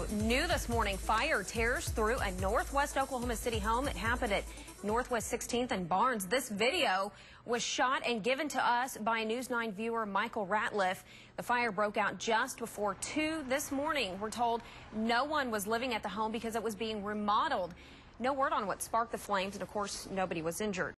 New this morning, fire tears through a northwest Oklahoma City home. It happened at Northwest 16th and Barnes. This video was shot and given to us by News 9 viewer Michael Ratliff. The fire broke out just before 2 this morning. We're told no one was living at the home because it was being remodeled. No word on what sparked the flames, and of course, nobody was injured.